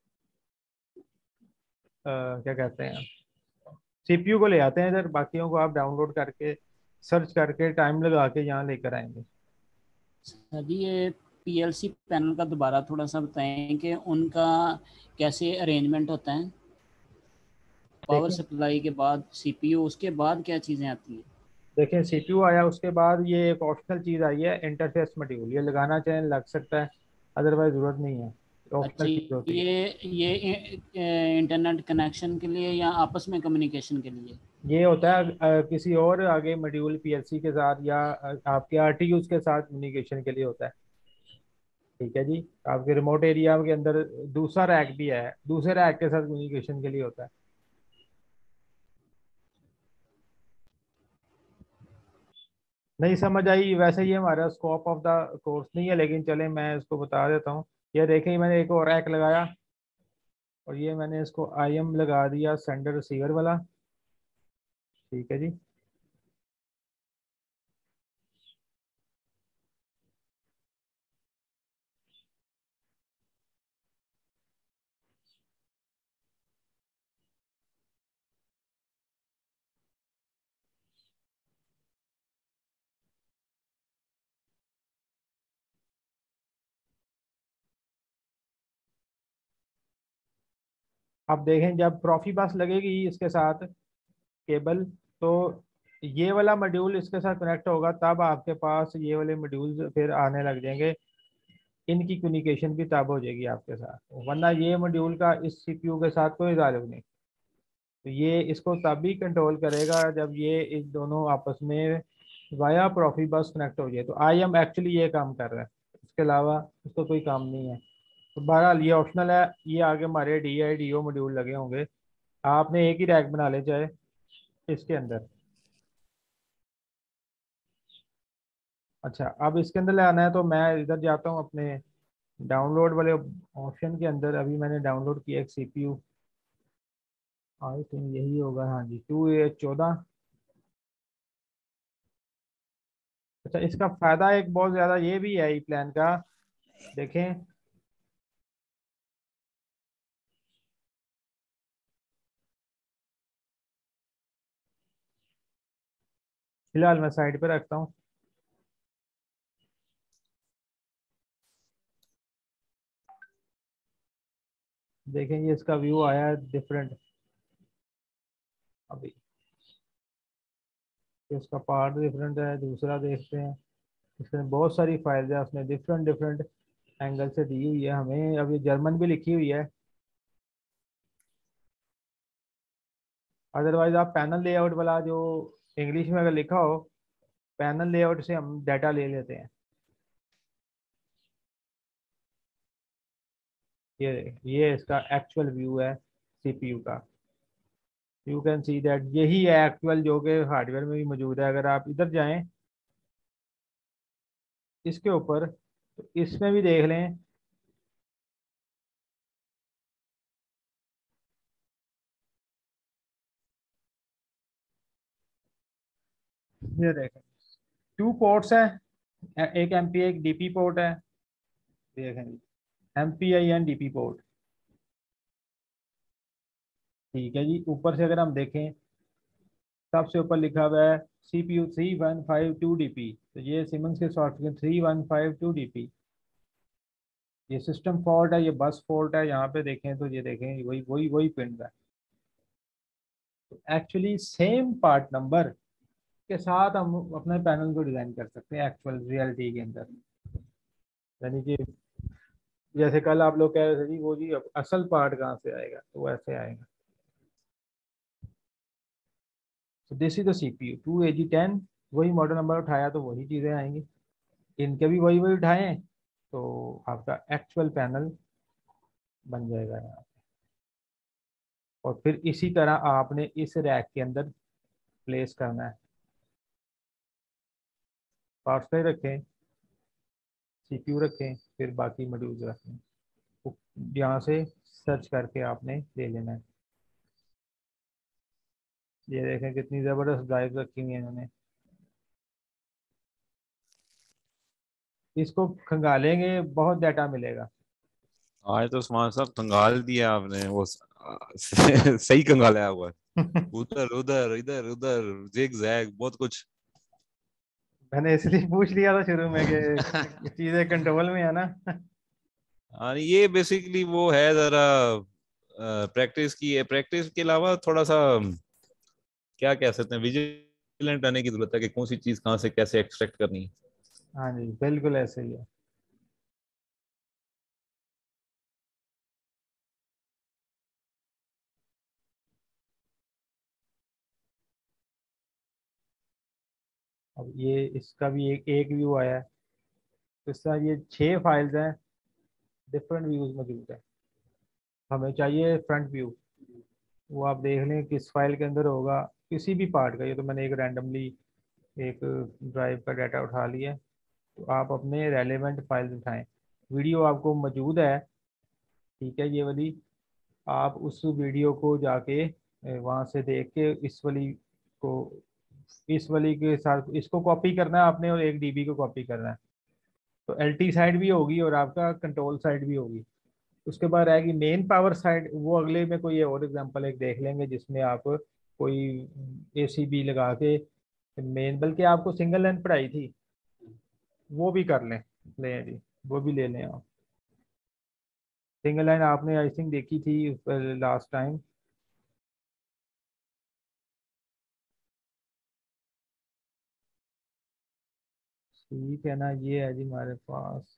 क्या कहते हैं, CPU को ले आते हैं इधर, बाकियों को आप डाउनलोड करके सर्च करके टाइम लगा के यहाँ लेकर आएंगे। सर जी ये PLC पैनल का दोबारा थोड़ा सा बताएं कि उनका कैसे अरेंजमेंट होता है। पावर देखिए सप्लाई के बाद CPU, उसके बाद क्या चीज़ें आती हैं? देखिए CPU आया, उसके बाद ये एक ऑप्शनल चीज़ आई है इंटरफेस मॉड्यूल। ये लगाना चाहें लग सकता है, अदरवाइज ज़रूरत नहीं है, ऑप्शनल अच्छा, चीज़ होती है। ये इंटरनेट कनेक्शन के लिए या आपस में कम्युनिकेशन के लिए? ये होता है किसी और आगे मॉड्यूल PLC के साथ या आपके RTUs के साथ कम्युनिकेशन के लिए होता है। ठीक है जी। आपके रिमोट एरिया के अंदर दूसरा रैक भी है, दूसरे रैक के साथ कम्युनिकेशन के लिए होता है। नहीं समझ आई? वैसे ये हमारा स्कोप ऑफ द कोर्स नहीं है, लेकिन चले मैं इसको बता देता हूँ। ये देखें, मैंने एक और रैक लगाया और ये मैंने इसको IM लगा दिया, सेंडर रिसीवर वाला। ठीक है जी। अब देखें, जब प्रॉफी बस लगेगी इसके साथ केबल, तो ये वाला मॉड्यूल इसके साथ कनेक्ट होगा, तब आपके पास ये वाले मॉड्यूल फिर आने लग जाएंगे। इनकी कम्युनिकेशन भी तब हो जाएगी आपके साथ, वरना ये मॉड्यूल का इस CPU के साथ कोई ताल्लुक नहीं। तो ये इसको तभी कंट्रोल करेगा जब ये इस दोनों आपस में वाया प्रॉफी बस कनेक्ट हो जाए। तो IM एक्चुअली ये काम कर रहा है, इसके अलावा उसको कोई काम नहीं है। तो बहरहाल ये ऑप्शनल है। ये आगे हमारे DI/DO मॉड्यूल लगे होंगे, आपने एक ही रैक बना ले चाहे इसके अंदर। अच्छा, अब इसके अंदर ले आना है तो मैं इधर जाता हूँ अपने डाउनलोड वाले ऑप्शन के अंदर। अभी मैंने डाउनलोड किया एक CPU, आई थिंक यही होगा, हाँ जी, 2A14। अच्छा, इसका फ़ायदा एक बहुत ज़्यादा ये भी है ई प्लान का, देखें। फिलहाल मैं साइड पे रखता हूँ। देखें, ये इसका व्यू आया है डिफरेंट। अभी इसका पार्ट डिफरेंट है, दूसरा देखते हैं। इसमें बहुत सारी फाइल्स है, उसने डिफरेंट डिफरेंट एंगल से दी हुई है हमें। अभी जर्मन भी लिखी हुई है, अदरवाइज आप पैनल लेआउट वाला जो इंग्लिश में अगर लिखा हो, पैनल लेआउट से हम डाटा ले लेते हैं। ये इसका एक्चुअल व्यू है CPU का। यू कैन सी दैट यही है एक्चुअल जो कि हार्डवेयर में भी मौजूद है। अगर आप इधर जाएं इसके ऊपर, तो इसमें भी देख लें, ये देखें 2 पोर्ट्स हैं, एक MPI एक DP पोर्ट है। देखें, MPI एंड DP पोर्ट। ठीक है जी। ऊपर से अगर हम देखें, सबसे ऊपर लिखा हुआ है CPU 3152DP। तो ये सिमंस के सॉफ्टवेयर 3152DP। ये सिस्टम फॉल्ट है, ये बस फॉल्ट है। यहाँ पे देखें तो ये देखें वही वही वही पिन है। तो एक्चुअली सेम पार्ट नंबर के साथ हम अपने पैनल को डिज़ाइन कर सकते हैं एक्चुअल रियलिटी के अंदर। यानी कि जैसे कल आप लोग कह रहे थे जी वो जी अब असल पार्ट कहाँ से आएगा, तो वैसे आएगा। तो this is the CPU 2AG10, वही मॉडल नंबर उठाया तो वही चीज़ें आएंगी, इनके भी वही वही उठाएं तो आपका एक्चुअल पैनल बन जाएगा यहाँ। और फिर इसी तरह आपने इस रैक के अंदर प्लेस करना है। पार्ट्स पे रखें, CPU रखें, फिर बाकी मॉड्यूल्स रखें, तो यहाँ से सर्च करके आपने ले लेना है। ये देखें कितनी ज़बरदस्त ड्राइव रखी हुई है इन्होंने। इसको खंगालेंगे बहुत डाटा मिलेगा। आज तो उस्मान साहब कंगाल दिया आपने वो सही कंगाला हुआ है। उधर उधर इधर उधर जिग जैग बहुत कुछ। मैंने इसलिए पूछ लिया था शुरू में कि चीज़ें कंट्रोल में है ना। हाँ ये बेसिकली वो है जरा प्रैक्टिस की है, प्रैक्टिस के अलावा थोड़ा सा क्या कह सकते हैं विजिलेंट रहने की जरूरत है कि कौन सी चीज कहाँ से कैसे एक्सट्रैक्ट करनी है। हाँ जी बिल्कुल ऐसे ही है। अब ये इसका भी एक व्यू आया है, तो इस तरह ये 6 फाइल्स हैं, डिफरेंट व्यूज मौजूद है। हमें चाहिए फ्रंट व्यू, वो आप देख लें किस फाइल के अंदर होगा, किसी भी पार्ट का। ये तो मैंने एक रैंडमली एक ड्राइव का डाटा उठा लिया है, तो आप अपने रेलेवेंट फाइल्स उठाएं। वीडियो आपको मौजूद है, ठीक है, ये वाली, आप उस वीडियो को जाके वहाँ से देख के को इस वाली के साथ इसको कॉपी करना है आपने, और 1 DB को कॉपी करना है। तो LT साइड भी होगी और आपका कंट्रोल साइड भी होगी। उसके बाद आएगी मेन पावर साइड, वो अगले में कोई और एग्जांपल एक देख लेंगे जिसमें आप कोई ACB लगा के मेन, बल्कि आपको सिंगल लाइन पढ़ाई थी वो भी कर लें, लें जी, वो भी ले लें आप। सिंगल लाइन आपने आई थिंक देखी थी लास्ट टाइम। ठीक है ना, ये है जी हमारे पास।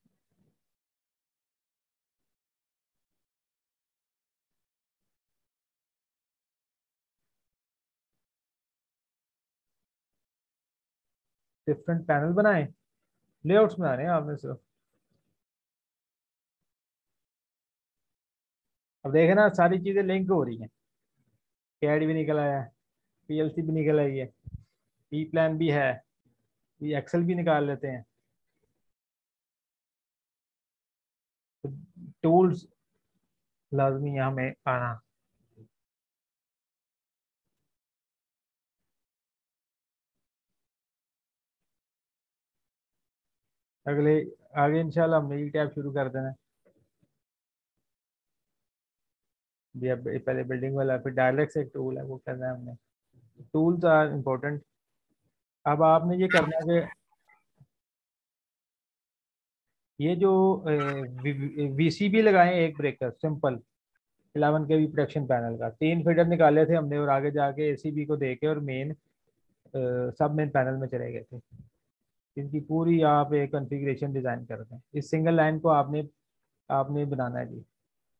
डिफरेंट पैनल बनाए, लेआउट्स बनाने हैं आपने सिर्फ। अब देखे ना सारी चीजें लिंक हो रही हैं, कैड भी निकल आया है, PLC भी निकल आई है, ई प्लान भी है, ये एक्सेल भी निकाल लेते हैं। तो टूल्स लाजमी है हमें आना। अगले आगे इंशाल्लाह हम नई टैब शुरू कर देना। भी अब पहले बिल्डिंग वाला, फिर डायरेक्ट से एक टूल है वो करना है हमने। Tools are important. अब आपने ये करना है कि ये जो VCB लगाए एक breaker simple 11 kV production panel का, 3 फीडर निकाले थे हमने और आगे जाके ACB को दे के और मेन सब मेन पैनल में चले गए थे। इनकी पूरी आप एक कॉन्फ़िगरेशन डिज़ाइन करते हैं। इस सिंगल लाइन को आपने आपने बनाना है जी।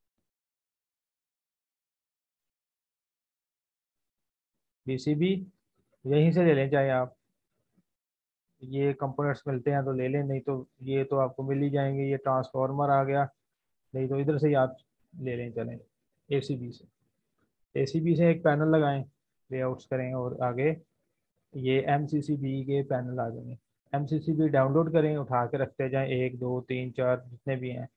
VCB यहीं से ले लें चाहे आप, ये कंपोनेंट्स मिलते हैं तो ले लें, नहीं तो ये तो आपको मिल ही जाएंगे। ये ट्रांसफार्मर आ गया, नहीं तो इधर से ही आप ले लें चलें ACB से। ACB से एक पैनल लगाएं, लेआउट्स करें और आगे ये MCCB के पैनल आ जाएंगे। MCCB डाउनलोड करें, उठा के रखते जाएं, 1 2 3 4 जितने भी हैं,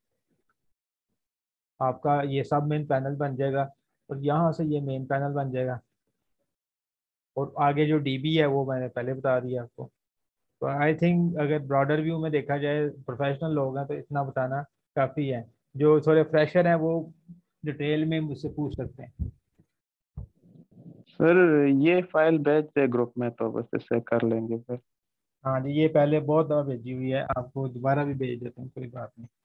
आपका ये सब मेन पैनल बन जाएगा। और यहाँ से ये मेन पैनल बन जाएगा। और आगे जो DB है वो मैंने पहले बता दिया आपको। तो आई थिंक अगर ब्रॉडर व्यू में देखा जाए, प्रोफेशनल लोग हैं तो इतना बताना काफ़ी है। जो थोड़े फ्रेशर हैं वो डिटेल में मुझसे पूछ सकते हैं। सर ये फाइल भेज दे ग्रुप में तो बस इससे कर लेंगे फिर। हाँ जी, ये पहले बहुत दफ़ा भेजी हुई है, आपको दोबारा भी भेज देता हूँ, कोई बात नहीं।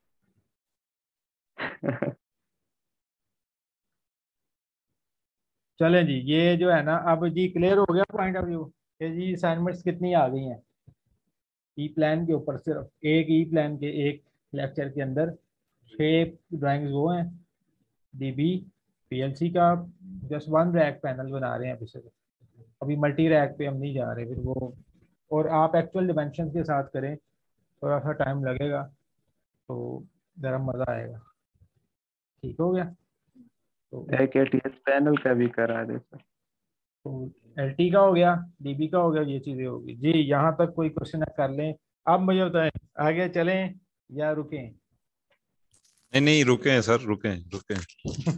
चलें जी, ये जो है ना, अब जी क्लियर हो गया पॉइंट ऑफ व्यू कि जी असाइनमेंट्स कितनी आ गई हैं। ई प्लान के ऊपर सिर्फ एक ई प्लान के एक लेक्चर के अंदर 6 ड्राइंग्स वो हैं डीबी पीएलसी का। जस्ट 1 रैक पैनल बना रहे हैं अभी से, अभी मल्टी रैक पे हम नहीं जा रहे फिर वो। और आप एक्चुअल डिमेंशन के साथ करें, थोड़ा सा टाइम लगेगा तो ज़रा मज़ा आएगा। ठीक हो गया। तो एक एटीएस पैनल का भी करा दे सर। तो एलटी का हो गया, डीबी का हो गया, ये चीज़ें होगी जी। यहाँ तक कोई क्वेश्चन कर लें। अब मुझे बताएं आगे चलें या रुकें? नहीं नहीं, रुके हैं सर, रुके हैं रुके हैं।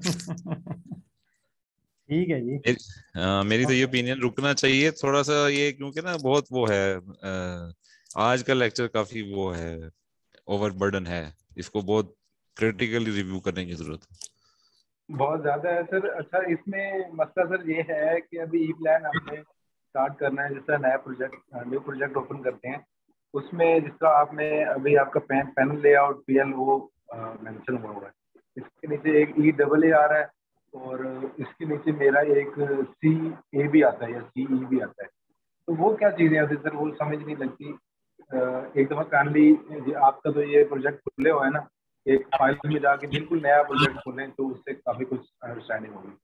ठीक है जी। मेरी तो ये ओपिनियन रुकना चाहिए थोड़ा सा, ये क्योंकि ना बहुत वो है, आज का लेक्चर काफी वो है, ओवरबर्डन है, इसको बहुत क्रिटिकली रिव्यू करने की जरूरत है। बहुत ज्यादा है सर। अच्छा, इसमें मसला सर ये है कि अभी ई प्लान हमने स्टार्ट करना है। जैसा नया प्रोजेक्ट, न्यू प्रोजेक्ट ओपन करते हैं, उसमें जिसका आपने अभी आपका पैनल लेआउट पीएल वो मेंशन हुआ है, इसके नीचे एक ई डबल ए आ रहा है और इसके नीचे मेरा एक सी ए भी आता है या सी ई भी आता है। तो वो क्या चीज़ें होती है सर, वो समझ नहीं लगती। एक दफ़ा काइंडली आपका तो ये प्रोजेक्ट खुले हुआ है ना, एक फाइल में जाके बिल्कुल नया प्रोजेक्ट खोलें तो उससे काफ़ी कुछ अंडरस्टैंडिंग होगी।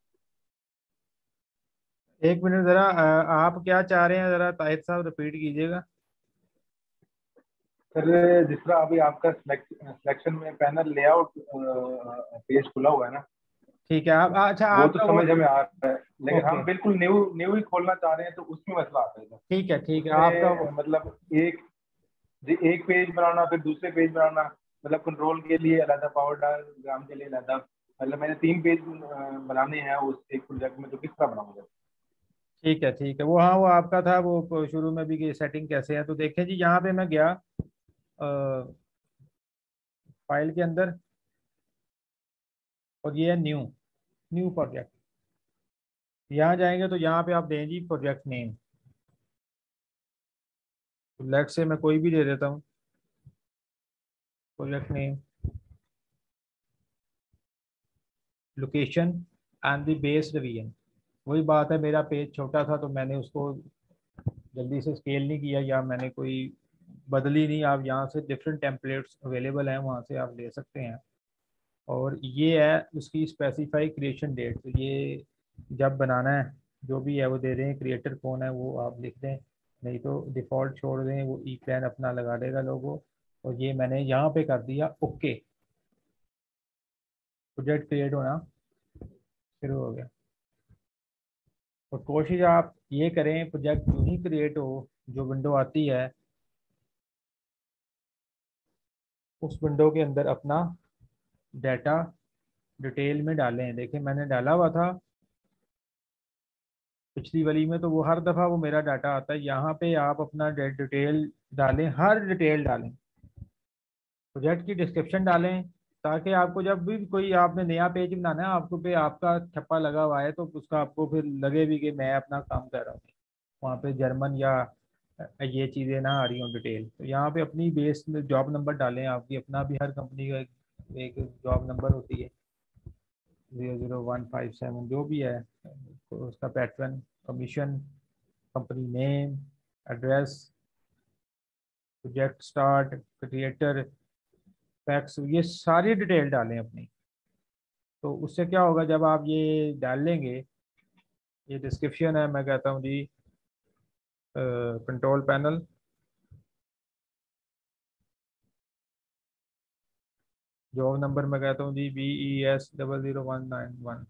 एक मिनट ज़रा, आप क्या चाह रहे हैं ज़रा ताहिर साहब रिपीट कीजिएगा। सर जिस तरह अभी आपका सिलेक्शन में पैनल लेआउट पेज खुला हुआ है ना, ठीक है। आप अच्छा वो तो आपका वो समझ हमें आ रहा है, लेकिन ओके, हम बिल्कुल न्यू न्यू ही खोलना चाह रहे हैं तो उसमें मसला आता है सर। ठीक है ठीक है आपका उसमें मतलब एक पेज बनाना, फिर दूसरे पेज बनाना, मतलब कंट्रोल के लिए अलग, पावर डायग्राम के लिए अलग, मतलब मैंने 3 पेज बनाने हैं उस एक प्रोजेक्ट में, तो किस तरह बनाऊंगा? ठीक है वो, हाँ वो आपका था वो शुरू में भी कि सेटिंग कैसे है। तो देखें जी, यहाँ पे मैं गया फाइल के अंदर और ये है न्यू, न्यू प्रोजेक्ट। यहाँ जाएंगे तो यहाँ पे आप दें जी प्रोजेक्ट नेम। तो लेट से मैं कोई भी दे देता हूँ project name, location and the base division. वही बात है, मेरा पेज छोटा था तो मैंने उसको जल्दी से स्केल नहीं किया या मैंने कोई बदली नहीं। आप यहाँ से डिफरेंट टेम्पलेट्स अवेलेबल हैं, वहाँ से आप ले सकते हैं। और ये है उसकी स्पेसिफाई क्रिएशन डेट। तो ये जब बनाना है जो भी है वो दे दें, क्रिएटर कौन है वो आप लिख दें, नहीं तो डिफ़ॉल्ट छोड़ दें, वो ई प्लान अपना लगा देगा लोगो। और ये मैंने यहाँ पे कर दिया ओके, प्रोजेक्ट क्रिएट होना शुरू हो गया। और कोशिश आप ये करें प्रोजेक्ट जो ही क्रिएट हो, जो विंडो आती है उस विंडो के अंदर अपना डाटा डिटेल में डालें। देखें मैंने डाला हुआ था पिछली वाली में, तो वो हर दफ़ा वो मेरा डाटा आता है। यहाँ पे आप अपना डिटेल डालें, हर डिटेल डालें, प्रोजेक्ट की डिस्क्रिप्शन डालें, ताकि आपको जब भी कोई आपने नया पेज बनाना है, आपको पे आपका छप्पा लगा हुआ है तो उसका आपको फिर लगे भी कि मैं अपना काम कर रहा हूँ, वहाँ पे जर्मन या ये चीज़ें ना आ रही हों डिटेल। तो यहाँ पे अपनी बेस में जॉब नंबर डालें, आपकी अपना भी हर कंपनी का एक जॉब नंबर होती है 00157 जो भी है, तो उसका pattern, commission, company name, address, project start, creator, fax, ये सारी डिटेल डालें अपनी। तो उससे क्या होगा जब आप ये डाल लेंगे, ये डिस्क्रिप्शन है, मैं कहता हूँ जी कंट्रोल पैनल, जॉब नंबर मैं कहता हूँ जी BES 00191,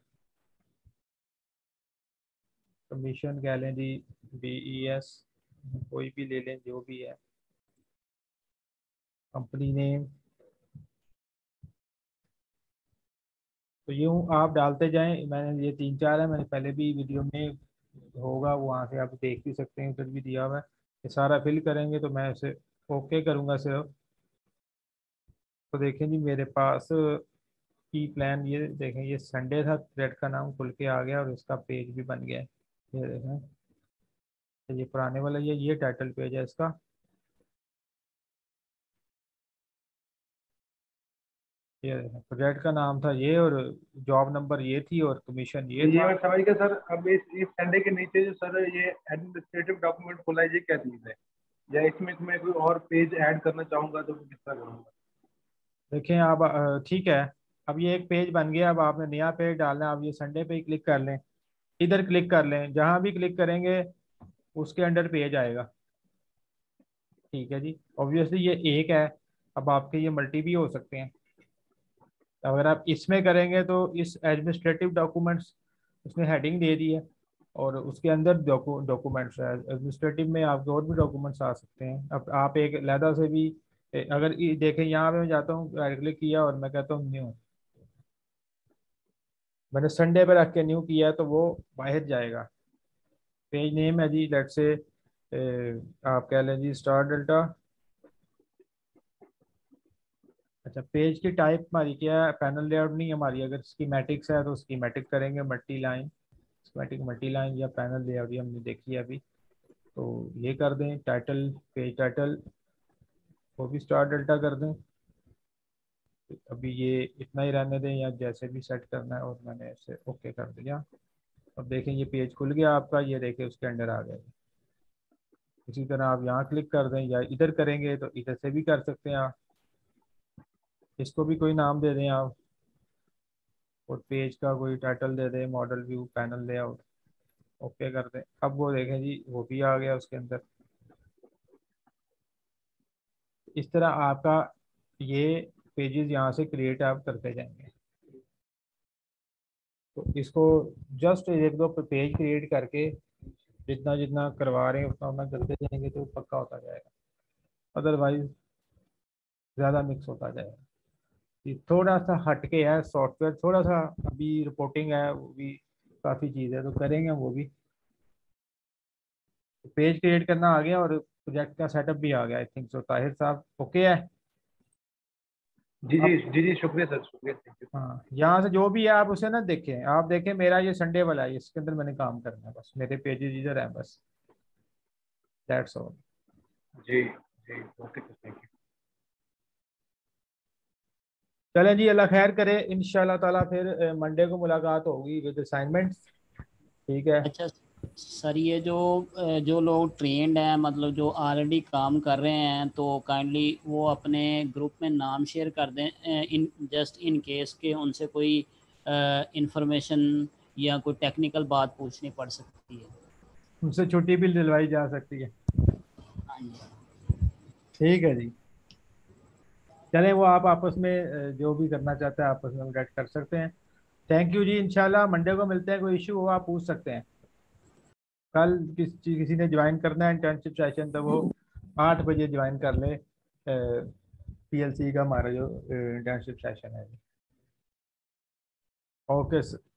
कमीशन कह लें जी BES, कोई भी ले लें जो भी है, कंपनी नेम। तो यूँ आप डालते जाएं। मैंने ये 3-4 है, मैंने पहले भी वीडियो में होगा, वहाँ से आप देख भी सकते हैं, उधर भी दिया हुआ है। ये सारा फिल करेंगे तो मैं इसे ओके करूँगा सिर्फ। तो देखें जी मेरे पास की प्लान, ये देखें ये संडे था, थ्रेड का नाम खुल के आ गया और इसका पेज भी बन गया है। ये देखें, तो ये पुराने वाला ये टाइटल पेज है इसका। ये देखें प्रोजेक्ट का नाम था ये, और जॉब नंबर ये थी, और कमीशन ये ये था। मैं समझ गया सर। अब इस संडे के नीचे जो सर ये एडमिनिस्ट्रेटिव डॉक्यूमेंट खोला है, ये क्या चीज़ है? या इसमें मैं कोई और पेज ऐड करना चाहूँगा तो किस तरह करूँगा? देखें आप ठीक है। अब ये एक पेज बन गया। अब आपने नया पेज डालना है। आप ये संडे पे ही क्लिक कर लें, इधर क्लिक कर लें, जहाँ भी क्लिक करेंगे उसके अंडर पेज आएगा। ठीक है जी। ऑब्वियसली ये एक है, अब आपके ये मल्टी भी हो सकते हैं। अगर आप इसमें करेंगे तो इस एडमिनिस्ट्रेटिव डॉक्यूमेंट्स, उसने हेडिंग दे दी है और उसके अंदर डॉक्यूमेंट्स है। एडमिनिस्ट्रेटिव में आपके और भी डॉक्यूमेंट्स आ सकते हैं। अब आप एक अलहदा से भी अगर देखें, यहाँ पे मैं जाता हूँ, राइट क्लिक किया और मैं कहता हूँ न्यू, मैंने संडे पे रख के न्यू किया तो वो बाहर जाएगा। पेज नेम है जी, लेट से आप कह लें जी स्टार डेल्टा। अच्छा, पेज की टाइप हमारी क्या है? पैनल लेआउट नहीं हमारी। अगर स्कीमेटिक्स है तो स्कीमेटिक करेंगे, multi line, schematic multi line या पैनल लेआउट, ये हमने देखी है अभी। तो ये कर दें। टाइटल, पेज टाइटल वो भी स्टार डेल्टा कर दें। अभी ये इतना ही रहने दें या जैसे भी सेट करना है, और मैंने इसे ओके कर दिया। अब देखें ये पेज खुल गया आपका, ये देखें उसके अंदर आ गया। इसी तरह आप यहाँ क्लिक कर दें या इधर करेंगे तो इधर से भी कर सकते हैं आप। इसको भी कोई नाम दे दें आप, और पेज का कोई टाइटल दे दें, model view, panel layout, okay कर दें। अब वो देखें जी वो भी आ गया उसके अंदर। इस तरह आपका ये पेजेस यहाँ से क्रिएट आप करते जाएंगे। तो इसको जस्ट एक दो पेज क्रिएट करके जितना जितना करवा रहे हैं उतना उतना करते जाएंगे तो पक्का होता जाएगा। अदरवाइज ज़्यादा मिक्स होता जाएगा। ये थोड़ा सा हटके है सॉफ्टवेयर, थोड़ा सा अभी रिपोर्टिंग है, वो भी काफ़ी चीज़ है तो करेंगे वो भी। पेज क्रिएट करना आ गया और प्रोजेक्ट का सेटअप भी आ गया आई थिंक सो। ताहिर साहब ओके है? जी जी अब जी जी, शुक्रिया सर, शुक्रिया, थैंक यू। हाँ, यहाँ से जो भी है आप उसे ना देखें। आप देखें मेरा ये संडे वाला है, इसके अंदर मैंने काम करना है, बस मेरे पेजेस इधर हैं बस, दैट्स ऑल। जी जी, ओके सर, थैंक यू। चलें जी, अल्लाह खैर करे। इंशाल्लाह ताला फिर मंडे को मुलाकात होगी विद असाइनमेंट्स। ठीक है। अच्छा सर, ये जो लोग ट्रेंड हैं, मतलब जो ऑलरेडी काम कर रहे हैं, तो काइंडली वो अपने ग्रुप में नाम शेयर कर दें, इन जस्ट इन केस के उनसे कोई इंफॉर्मेशन या कोई टेक्निकल बात पूछनी पड़ सकती है। उनसे छुट्टी भी दिलवाई जा सकती है। हाँ जी। ठीक है जी। चलें, वो आप आपस में जो भी करना चाहते हैं आपस में डायरेक्ट कर सकते हैं। थैंक यू जी। इंशाल्लाह मंडे को मिलते हैं। कोई इशू हो आप पूछ सकते हैं। कल किसी ने ज्वाइन करना है इंटर्नशिप सेशन तो वो 8 बजे ज्वाइन कर ले। PLC का हमारा जो इंटर्नशिप सेशन है। Okay sir.